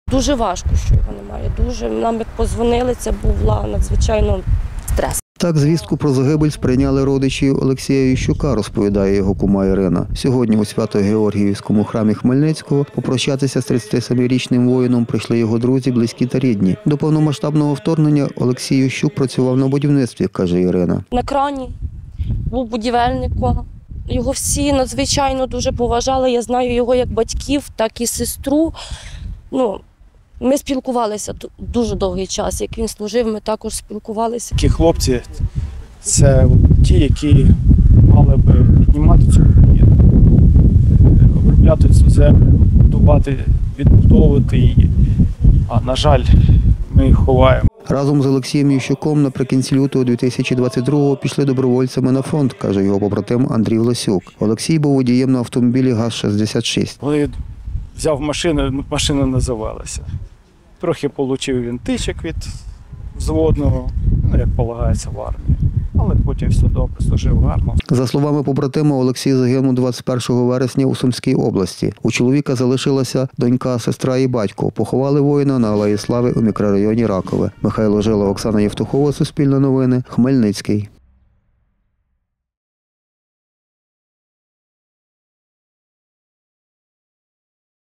Дуже важко, що його немає. Дуже. Нам як подзвонили, це був надзвичайно стрес. Так звістку про загибель сприйняли родичі Олексія Ющука, розповідає його кума Ірина. Сьогодні у Свято-Георгіївському храмі Хмельницького попрощатися з 37-річним воїном прийшли його друзі, близькі та рідні. До повномасштабного вторгнення Олексій Ющук працював на будівництві, каже Ірина. На крані був будівельником. Його всі надзвичайно дуже поважали. Я знаю його як батьків, так і сестру. Ми спілкувалися дуже довгий час. Як він служив, ми також спілкувалися. Такі хлопці – це ті, які мали би піднімати цю країну, обробляти цю землю, будувати, відбудовувати її. А, на жаль, ми їх ховаємо. Разом з Олексієм Ющуком наприкінці лютого 2022-го пішли добровольцями на фронт, каже його побратим Андрій Власюк. Олексій був водієм на автомобілі ГАЗ-66. Коли взяв машину, машина називалася. Трохи отримав він тичок від взводного, як полагається в армії. Але потім все добре, служив гарно. За словами побратима, Олексій загинув 21 вересня у Сумській області. У чоловіка залишилася донька, сестра і батько. Поховали воїна на Алеї Слави у мікрорайоні Ракове. Михайло Жила, Оксана Євтухова, Суспільне новини, Хмельницький.